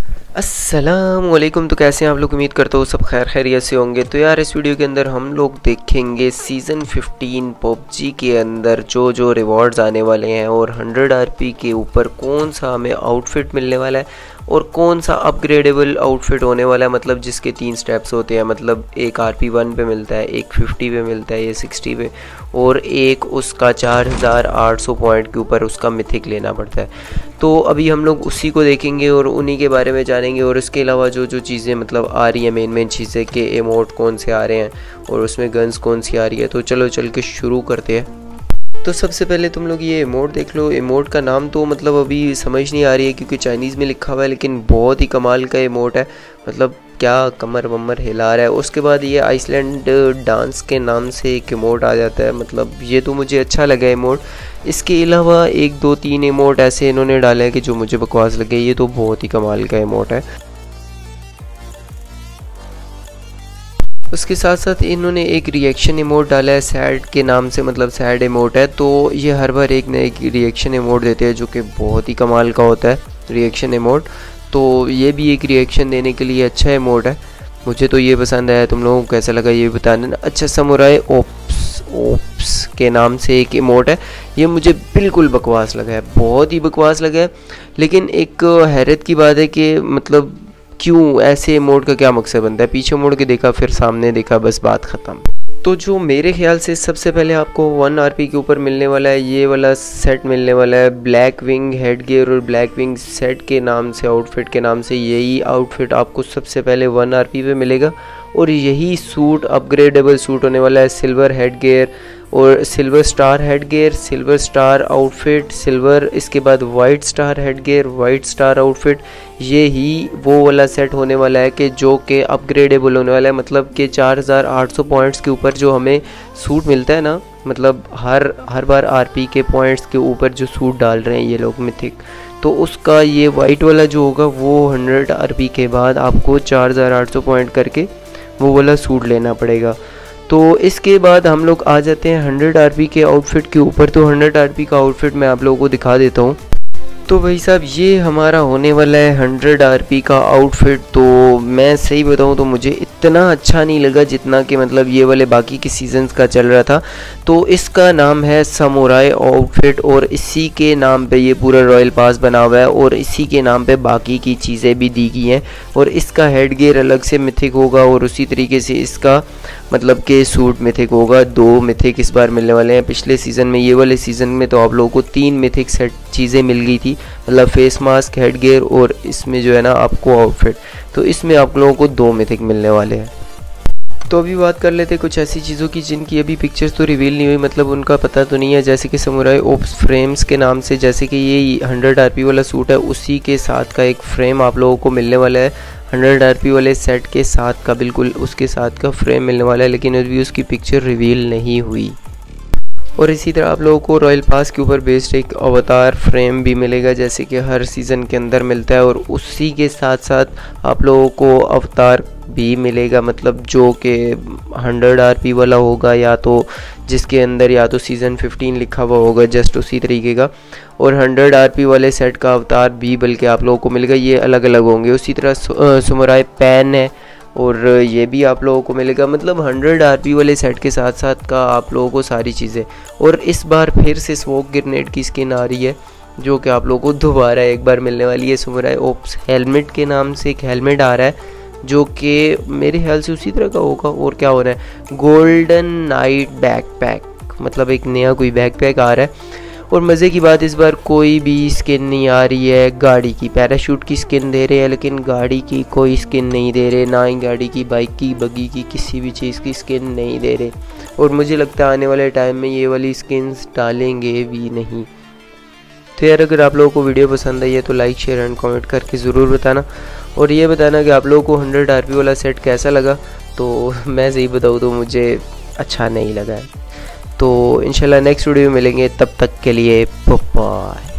अस्सलामुअलैकुम। तो कैसे हैं आप लोग? उम्मीद करता हूँ सब खैर खैरियत से होंगे। तो यार इस वीडियो के अंदर हम लोग देखेंगे सीज़न 15 पबजी के अंदर जो रिवॉर्ड्स आने वाले हैं और 100 आरपी के ऊपर कौन सा हमें आउटफिट मिलने वाला है और कौन सा अपग्रेडेबल आउटफिट होने वाला है। मतलब जिसके 3 स्टेप्स होते हैं, मतलब एक आरपी 1 पे मिलता है, एक 50 पे मिलता है, ये 60 पे, और एक उसका 4800 पॉइंट के ऊपर उसका मिथिक लेना पड़ता है। तो अभी हम लोग उसी को देखेंगे और उन्हीं के बारे में जानेंगे। और इसके अलावा जो चीज़ें मतलब आ रही हैं, मेन चीज़ें के इमोट कौन से आ रहे हैं और उसमें गन्स कौन सी आ रही है। तो चलो चल के शुरू करते हैं। तो सबसे पहले तुम लोग ये इमोट देख लो। इमोट का नाम तो मतलब अभी समझ नहीं आ रही है क्योंकि चाइनीज़ में लिखा हुआ है, लेकिन बहुत ही कमाल का इमोट है। मतलब क्या कमर वमर हिला रहा है। उसके बाद ये आइसलैंड डांस के नाम से एक इमोट आ जाता है। मतलब ये तो मुझे अच्छा लगा इमोट। इसके अलावा 1 2 3 इमोट ऐसे इन्होंने डाले हैं कि जो मुझे बकवास लगे। ये तो बहुत ही कमाल का इमोट है। उसके साथ साथ इन्होंने एक रिएक्शन इमोट डाला है सैड के नाम से, मतलब सैड इमोट है। तो ये हर बार एक नए रिएक्शन इमोट देते हैं जो कि बहुत ही कमाल का होता है रिएक्शन इमोट। तो ये भी एक रिएक्शन देने के लिए अच्छा इमोट है। मुझे तो ये पसंद आया। तुम लोगों को कैसा लगा ये बताना ना। अच्छा, समुराई ओप्स के नाम से एक इमोट है। ये मुझे बिल्कुल बकवास लगा है, बहुत ही बकवास लगा है। लेकिन एक हैरत की बात है कि मतलब क्यों ऐसे इमोट का क्या मकसद बनता है। पीछे मुड़ के देखा, फिर सामने देखा, बस बात ख़त्म। तो जो मेरे ख्याल से सबसे पहले आपको 1 आरपी के ऊपर मिलने वाला है, ये वाला सेट मिलने वाला है। ब्लैक विंग हेड गियर और ब्लैक विंग सेट के नाम से, आउटफिट के नाम से यही आउटफिट आपको सबसे पहले 1 आरपी पे मिलेगा। और यही सूट अपग्रेडेबल सूट होने वाला है। सिल्वर हेड गियर और silver star head gear, silver star outfit, silver, इसके बाद white star head gear, white star outfit. ये ही वो वाला सेट होने वाला है कि जो कि अपग्रेडेबल होने वाला है। मतलब कि 4800 पॉइंट्स के ऊपर जो हमें सूट मिलता है ना, मतलब हर बार आरपी के पॉइंट्स के ऊपर जो सूट डाल रहे हैं ये लोग मिथिक, तो उसका ये वाइट वाला जो होगा वो 100 आरपी के बाद आपको 4800 पॉइंट करके वो वाला सूट लेना पड़ेगा। तो इसके बाद हम लोग आ जाते हैं 100 आरपी के आउटफिट के ऊपर। तो 100 आरपी का आउटफिट मैं आप लोगों को दिखा देता हूँ। तो भाई साहब ये हमारा होने वाला है 100 आरपी का आउटफिट। तो मैं सही बताऊँ तो मुझे इतना अच्छा नहीं लगा जितना कि मतलब ये वाले बाकी के सीजन्स का चल रहा था। तो इसका नाम है समुराई आउटफिट और इसी के नाम पे ये पूरा रॉयल पास बना हुआ है और इसी के नाम पे बाकी की चीज़ें भी दी गई हैं। और इसका हेड गियर अलग से मिथिक होगा और उसी तरीके से इसका मतलब कि सूट मिथिक होगा। 2 मिथिक इस बार मिलने वाले हैं। पिछले सीज़न में, ये वाले सीज़न में तो आप लोगों को 3 मिथिक सेट चीज़ें मिल गई थी, मतलब फेस मास्क, हेड गियर और इसमें जो है ना आपको आउटफिट। तो इसमें आप लोगों को 2 मिथिक मिलने वाले हैं। तो अभी बात कर लेते हैं कुछ ऐसी चीज़ों की जिनकी अभी पिक्चर्स तो रिवील नहीं हुई, मतलब उनका पता तो नहीं है। जैसे कि समुराई ओप्स फ्रेम्स के नाम से, जैसे कि ये 100 आरपी वाला सूट है उसी के साथ का एक फ्रेम आप लोगों को मिलने वाला है। 100 आरपी वाले सेट के साथ का, बिल्कुल उसके साथ का फ्रेम मिलने वाला है, लेकिन अभी उसकी पिक्चर रिवील नहीं हुई। और इसी तरह आप लोगों को रॉयल पास के ऊपर बेस्ड एक अवतार फ्रेम भी मिलेगा, जैसे कि हर सीज़न के अंदर मिलता है। और उसी के साथ साथ आप लोगों को अवतार भी मिलेगा, मतलब जो कि 100 आरपी वाला होगा, या तो जिसके अंदर या तो सीज़न 15 लिखा हुआ होगा जस्ट उसी तरीके का। और 100 आरपी वाले सेट का अवतार भी बल्कि आप लोगों को मिलेगा, ये अलग अलग होंगे। उसी तरह समुराई पैन है और ये भी आप लोगों को मिलेगा। मतलब 100 आरपी वाले सेट के साथ साथ का आप लोगों को सारी चीज़ें। और इस बार फिर से स्मोक ग्रेनेड की स्किन आ रही है जो कि आप लोगों को दोबारा एक बार मिलने वाली है। समुराई ओप्स हेलमेट के नाम से एक हेलमेट आ रहा है जो कि मेरे ख्याल से उसी तरह का होगा। और क्या हो रहा है, गोल्डन नाइट बैकपैक, मतलब एक नया कोई बैकपैक आ रहा है। और मज़े की बात, इस बार कोई भी स्किन नहीं आ रही है गाड़ी की। पैराशूट की स्किन दे रहे हैं लेकिन गाड़ी की कोई स्किन नहीं दे रहे, ना ही गाड़ी की, बाइक की, बगी की, किसी भी चीज़ की स्किन नहीं दे रहे। और मुझे लगता है आने वाले टाइम में ये वाली स्किन्स डालेंगे भी नहीं। तो यार अगर आप लोगों को वीडियो पसंद आई है तो लाइक, शेयर एंड कमेंट करके ज़रूर बताना। और ये बताना कि आप लोगों को 100 आरपी वाला सेट कैसा लगा। तो मैं सही बताऊँ तो मुझे अच्छा नहीं लगा है। तो इंशाल्लाह नेक्स्ट वीडियो में मिलेंगे, तब तक के लिए बाय।